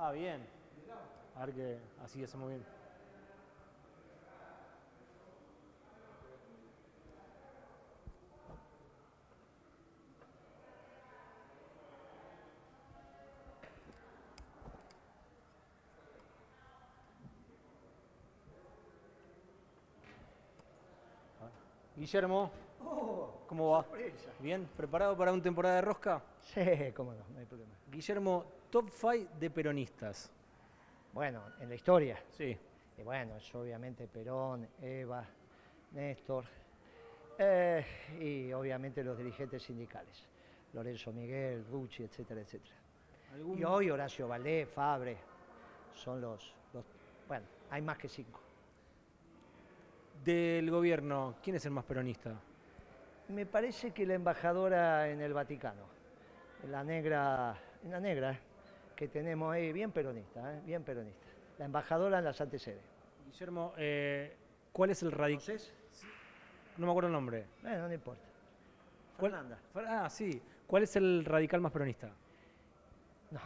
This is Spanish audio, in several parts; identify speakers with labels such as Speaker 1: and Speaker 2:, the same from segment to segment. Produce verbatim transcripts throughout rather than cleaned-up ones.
Speaker 1: Ah, bien. A ver que así hacemos bien. Guillermo,
Speaker 2: Oh,
Speaker 1: ¿cómo va?
Speaker 2: sorpresa.
Speaker 1: ¿Bien? ¿Preparado para una temporada de rosca?
Speaker 2: Sí, cómo no, no hay problema.
Speaker 1: Guillermo, top cinco de peronistas.
Speaker 2: Bueno, en la historia.
Speaker 1: Sí.
Speaker 2: Y bueno, es obviamente Perón, Eva, Néstor, eh, y obviamente los dirigentes sindicales. Lorenzo Miguel, Rucci, etcétera, etcétera.
Speaker 1: ¿Algún
Speaker 2: Y hoy Horacio Valdés, Fabre, son los, los... Bueno, hay más que cinco.
Speaker 1: del gobierno? ¿Quién es el más peronista?
Speaker 2: Me parece que la embajadora en el Vaticano, la negra, la negra eh, que tenemos ahí, bien peronista, eh, bien peronista. La embajadora en la Santa Sede.
Speaker 1: Guillermo, eh, ¿cuál es el radical?
Speaker 2: ¿Conoces?
Speaker 1: No me acuerdo el nombre.
Speaker 2: Bueno, no importa.
Speaker 1: ¿Cuál-
Speaker 2: Fernanda.
Speaker 1: Ah, sí. ¿Cuál es el radical más peronista?
Speaker 2: No,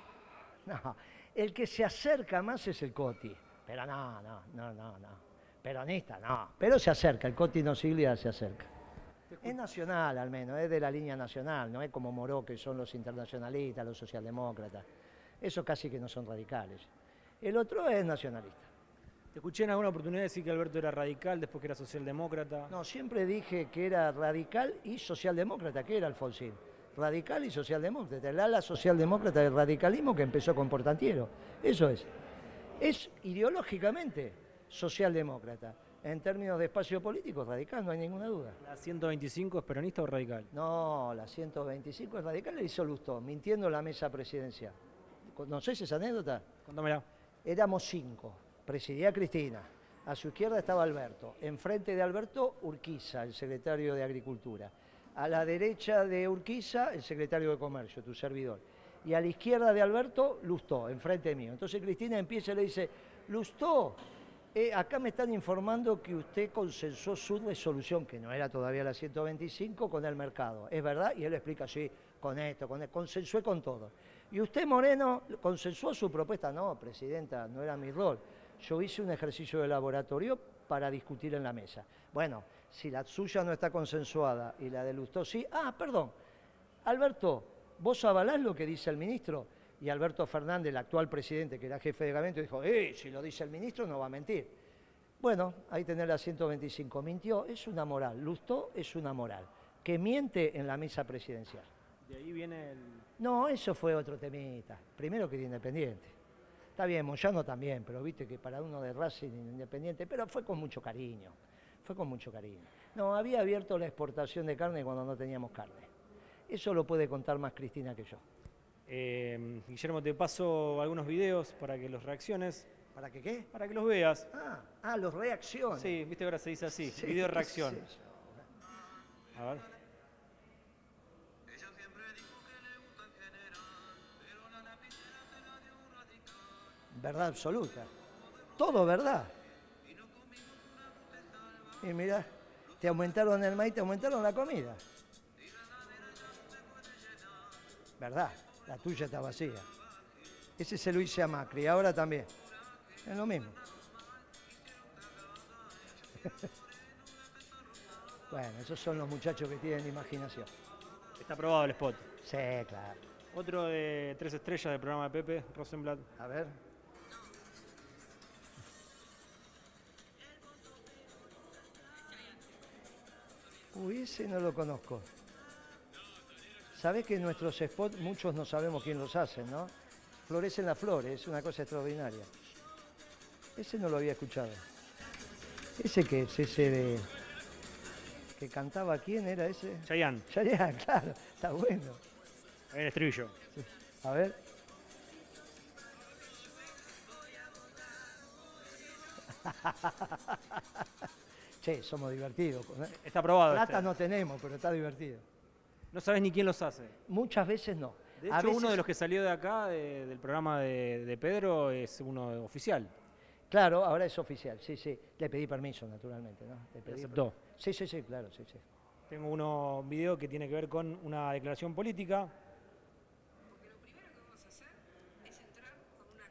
Speaker 2: no. El que se acerca más es el Coti. Pero no, no, no, no, no. Peronista, no. Pero se acerca, el Coti no Siglia se acerca. Es nacional al menos, es de la línea nacional, no es como Moró, que son los internacionalistas, los socialdemócratas. Esos casi que no son radicales. El otro es nacionalista.
Speaker 1: Te escuché en alguna oportunidad decir que Alberto era radical, después que era socialdemócrata.
Speaker 2: No, siempre dije que era radical y socialdemócrata, que era Alfonsín. Radical y socialdemócrata. El ala socialdemócrata del radicalismo que empezó con Portantiero. Eso es. Es ideológicamente socialdemócrata. En términos de espacio político, radical, no hay ninguna duda.
Speaker 1: ¿La ciento veinticinco es peronista o radical?
Speaker 2: No, la ciento veinticinco es radical, le hizo Lustó, mintiendo en la mesa presidencial. ¿Conocés esa anécdota?
Speaker 1: Contámela.
Speaker 2: Éramos cinco. Presidía Cristina. A su izquierda estaba Alberto. Enfrente de Alberto, Urquiza, el secretario de Agricultura. A la derecha de Urquiza, el secretario de Comercio, tu servidor. Y a la izquierda de Alberto, Lustó, enfrente mío. Entonces Cristina empieza y le dice, Lustó, eh, acá me están informando que usted consensuó su resolución, que no era todavía la ciento veinticinco, con el mercado. ¿Es verdad? Y él explica, sí, con esto, con esto, consensué con todo. Y usted, Moreno, consensuó su propuesta. No, presidenta, no era mi rol. Yo hice un ejercicio de laboratorio para discutir en la mesa. Bueno, si la suya no está consensuada y la de Lustó sí. Ah, perdón. Alberto, ¿vos avalás lo que dice el ministro? Y Alberto Fernández, el actual presidente, que era jefe de gabinete, dijo, eh, si lo dice el ministro no va a mentir. Bueno, ahí tenés la ciento veinticinco. Mintió, es una moral. Lustó es una moral. Que miente en la mesa presidencial.
Speaker 1: De ahí viene el...
Speaker 2: No, eso fue otro temita. Primero que era Independiente. Está bien, Moyano también, pero viste que para uno de Racing Independiente, pero fue con mucho cariño. Fue con mucho cariño. No, había abierto la exportación de carne cuando no teníamos carne. Eso lo puede contar más Cristina que yo.
Speaker 1: Eh, Guillermo, te paso algunos videos para que los reacciones,
Speaker 2: ¿Para qué qué?
Speaker 1: para que los veas.
Speaker 2: Ah, ah, los reacciones.
Speaker 1: Sí, viste que ahora se dice así,
Speaker 2: Sí,
Speaker 1: video
Speaker 2: qué
Speaker 1: reacción.
Speaker 2: sé yo.
Speaker 1: A ver.
Speaker 3: Ella siempre dijo que le gusta en general, pero la lapicera se la dio un radical.
Speaker 2: Verdad absoluta. Todo verdad.
Speaker 3: Y no comimos una fruta salva,
Speaker 2: Y mirá, te aumentaron el maíz, te aumentaron la comida.
Speaker 3: y la ladera ya no se puede llenar.
Speaker 2: Verdad, la tuya está vacía. Ese se lo hice a Macri, ahora también. Es lo mismo. Bueno, esos son los muchachos que tienen imaginación.
Speaker 1: Está aprobado el spot.
Speaker 2: Sí, claro.
Speaker 1: Otro de tres estrellas del programa de Pepe, Rosenblatt.
Speaker 2: A ver. Uy, ese no lo conozco. Sabés que nuestros spots, muchos no sabemos quién los hace, ¿no? Florecen las flores, es una cosa extraordinaria. Ese no lo había escuchado. ¿Ese qué es? Ese de... que cantaba quién era ese?
Speaker 1: Chayanne,
Speaker 2: Chayanne, claro, está bueno.
Speaker 1: el estribillo.
Speaker 2: Sí. A ver. Che, somos divertidos.
Speaker 1: Está aprobado.
Speaker 2: Plata
Speaker 1: este.
Speaker 2: no tenemos, pero está divertido.
Speaker 1: No sabes ni quién los hace.
Speaker 2: Muchas veces no.
Speaker 1: De
Speaker 2: A
Speaker 1: hecho,
Speaker 2: veces-
Speaker 1: uno de los que salió de acá, de- del programa de, de Pedro, es uno oficial.
Speaker 2: Claro, ahora es oficial, sí, sí. Le pedí permiso, naturalmente, ¿no? Le pedí
Speaker 1: aceptó?
Speaker 2: permiso. Sí, sí, sí, claro, sí, sí.
Speaker 1: Tengo uno, un video que tiene que ver con una declaración política.
Speaker 4: Porque lo primero que vamos a hacer es entrar con una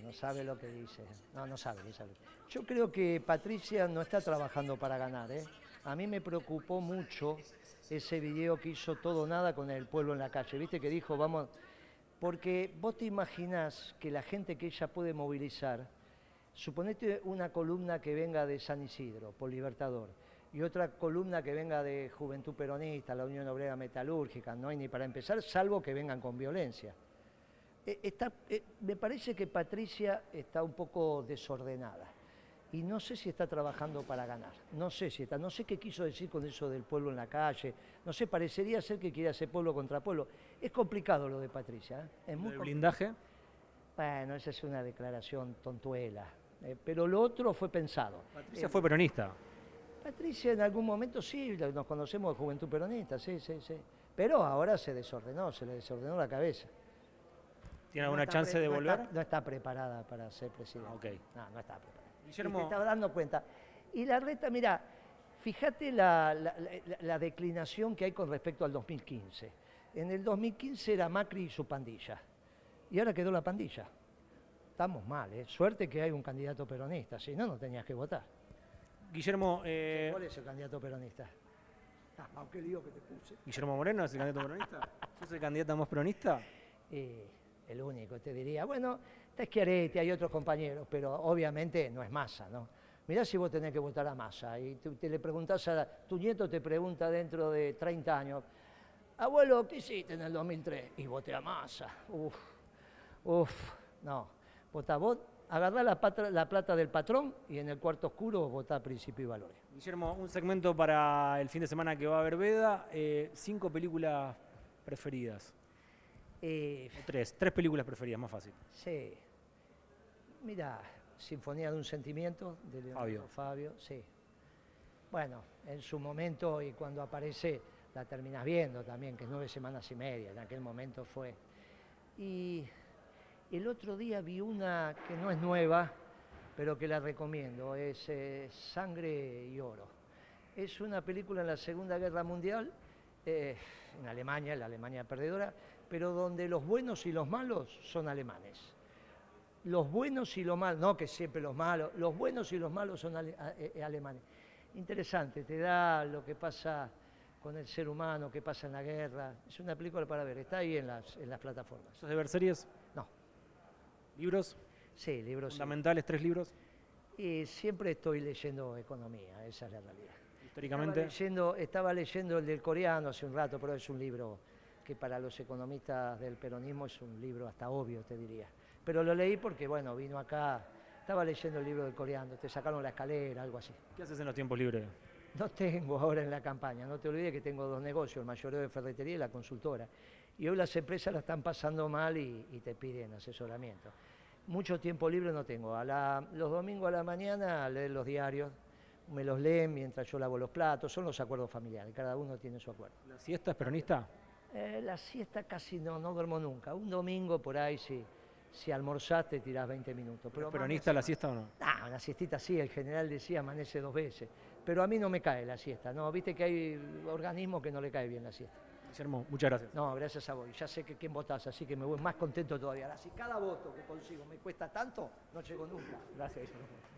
Speaker 2: no sabe lo que dice. No, no sabe, no sabe. Yo creo que Patricia no está trabajando para ganar, ¿eh? A mí me preocupó mucho ese video que hizo Todo o Nada con el pueblo en la calle. ¿Viste que dijo, vamos? Porque vos te imaginás que la gente que ella puede movilizar, suponete una columna que venga de San Isidro, por Libertador, y otra columna que venga de Juventud Peronista, la Unión Obrera Metalúrgica, no hay ni para empezar, salvo que vengan con violencia. Eh, está, eh, me parece que Patricia está un poco desordenada y no sé si está trabajando para ganar, no sé si está, no sé qué quiso decir con eso del pueblo en la calle, no sé, parecería ser que quiere hacer pueblo contra pueblo. Es complicado lo de Patricia, ¿eh? Es muy
Speaker 1: ¿El
Speaker 2: complicado.
Speaker 1: blindaje?
Speaker 2: Bueno, esa es una declaración tontuela, eh, pero lo otro fue pensado.
Speaker 1: Patricia
Speaker 2: Eh,
Speaker 1: fue peronista.
Speaker 2: Patricia en algún momento sí, nos conocemos de Juventud Peronista, sí, sí, sí. Pero ahora se desordenó, se le desordenó la cabeza.
Speaker 1: ¿Tiene
Speaker 2: No
Speaker 1: alguna
Speaker 2: está
Speaker 1: chance
Speaker 2: pre-
Speaker 1: de
Speaker 2: no
Speaker 1: volver?
Speaker 2: Está, no está preparada para ser presidente.
Speaker 1: Ok.
Speaker 2: No, no está preparada.
Speaker 1: Guillermo-
Speaker 2: Y te estaba dando cuenta. Y la reta, mira, fíjate la, la- la- la declinación que hay con respecto al dos mil quince. En el dos mil quince era Macri y su pandilla. Y ahora quedó la pandilla. Estamos mal, ¿eh? Suerte que hay un candidato peronista, si no, no tenías que votar.
Speaker 1: Guillermo, eh,
Speaker 2: ¿Cuál es el candidato peronista? Ah, aunque lío que te puse.
Speaker 1: Guillermo Moreno es el candidato peronista. ¿Sos el candidato más peronista?
Speaker 2: Y el único, te diría. Bueno, está Schiaretti, hay otros compañeros, pero obviamente no es Massa, ¿no? Mirá si vos tenés que votar a Massa y tú, te le preguntás a tu nieto, te pregunta dentro de treinta años, abuelo, ¿qué hiciste en el dos mil tres? Y voté a Massa. Uf, uf, no. Votá vos, agarrá la, patra- la plata del patrón y en el cuarto oscuro votá Principio y Valores.
Speaker 1: Guillermo, un segmento para el fin de semana que va a haber Veda. Eh, cinco películas preferidas.
Speaker 2: Eh,
Speaker 1: O tres. Tres películas preferidas, más fácil.
Speaker 2: Sí. Mira, Sinfonía de un Sentimiento, de Leonardo
Speaker 1: Fabio.
Speaker 2: Fabio, sí. Bueno, en su momento y cuando aparece la terminas viendo también, que es nueve semanas y media, en aquel momento fue. Y el otro día vi una que no es nueva, pero que la recomiendo, es eh, Sangre y Oro. Es una película en la Segunda Guerra Mundial, eh, en Alemania, la Alemania perdedora, pero donde los buenos y los malos son alemanes. Los buenos y los malos, no que siempre los malos, los buenos y los malos son ale, a, eh, alemanes. Interesante, te da lo que pasa con el ser humano, qué pasa en la guerra. Es una película para ver, está ahí en las, en las plataformas.
Speaker 1: ¿Sos de ver series?
Speaker 2: No,
Speaker 1: ¿Libros?
Speaker 2: sí, libros sí.
Speaker 1: ¿Fundamentales? ¿Tres libros?
Speaker 2: Y siempre estoy leyendo economía, esa es la realidad. Estaba
Speaker 1: Históricamente.
Speaker 2: leyendo, estaba leyendo el del coreano hace un rato, pero es un libro que para los economistas del peronismo es un libro hasta obvio, te diría. Pero lo leí porque, bueno, vino acá, estaba leyendo el libro del coreano, te sacaron la escalera, algo así.
Speaker 1: ¿Qué haces en los tiempos libres?
Speaker 2: No tengo ahora en la campaña, no te olvides que tengo dos negocios, el mayoreo de ferretería y la consultora. Y hoy las empresas la están pasando mal y, y te piden asesoramiento. Mucho tiempo libre no tengo. A la- los domingos a la mañana a leer los diarios, me los leen mientras yo lavo los platos, son los acuerdos familiares, cada uno tiene su acuerdo.
Speaker 1: ¿La siesta es peronista?
Speaker 2: Eh, la siesta casi no, no duermo nunca. Un domingo por ahí si, si almorzás te tirás veinte minutos.
Speaker 1: ¿Pero
Speaker 2: Pero
Speaker 1: es peronista la
Speaker 2: amanece-
Speaker 1: siesta o no?
Speaker 2: Ah, una siestita sí, el general decía amanece dos veces. Pero a mí no me cae la siesta, ¿no? Viste que hay organismos que no le cae bien la siesta.
Speaker 1: Guillermo, muchas gracias.
Speaker 2: No, gracias a vos. Ya sé que quién votás, así que me voy más contento todavía. Ahora, si cada voto que consigo me cuesta tanto, no llego nunca.
Speaker 1: Gracias, Guillermo.